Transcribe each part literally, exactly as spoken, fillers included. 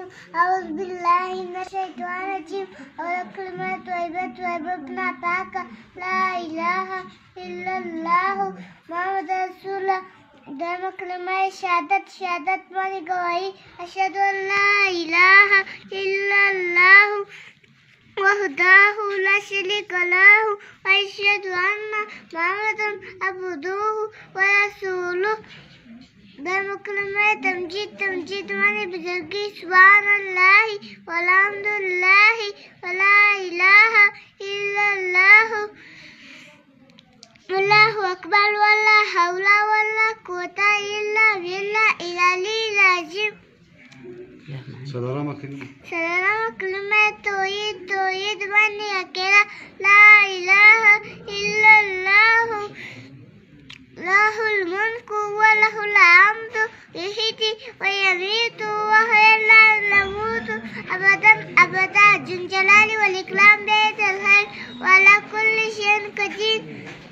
أعوذ بالله من الشيطان الرجيم أول كلمة طيبة وابن عطاك لا إله إلا الله محمد رسول الله دائما كلمة شهادت شهادت مانی گواہی أشهد أن لا إله إلا الله وحده لا شريك له وأشهد أن محمدا عبده ورسوله دائما كلمة تمجيد تمجيد مانی بزرگی سبحان الله والحمد لله ولا إله إلا الله والله أكبر ولا حول ولا قوة إلا بالله العلي العظيم. سلام كلمة سلام كلمة توحيد توحيد مانی اکیلا لا إله إلا الله له الملك وله الحمد يحيي ويميت وهو لا يموت أبدا أبدا ذو الجلال والإكرام بيد الخير وعلى كل شيء قدير.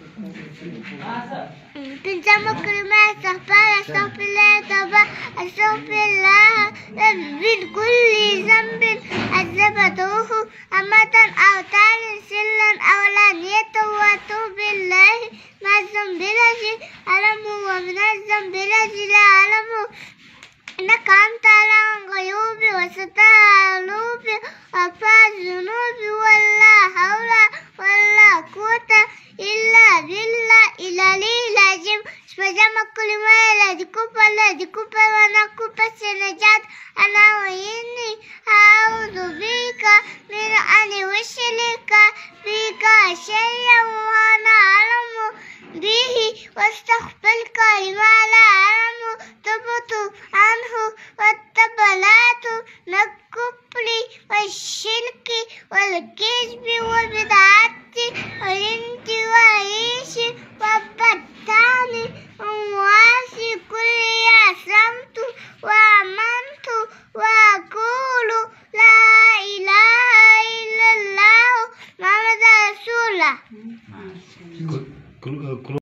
تنسم كلمة استغفر استغفر الله توبة استغفر الله من كل ذنب أذنبته أمة أو تال سلا أو علانية وأتوب بالله من الذنب الذي أعلمه ومن الذنب الذي لا أعلمه إنك أنت على الغيوب وستر القلوب وأخفى الذنوب ولا حول ولا قوة إلا بالله العلي العظيم. Spesiamo كلمة di kupa di kupa wana kupa senajat أنا وإني أعوذ بك من أن أشرك بك شيئا وأنا أعلم به واستغفرك لما لا أعلم تبت عنه واتبعت من الكفر والشرك والكبر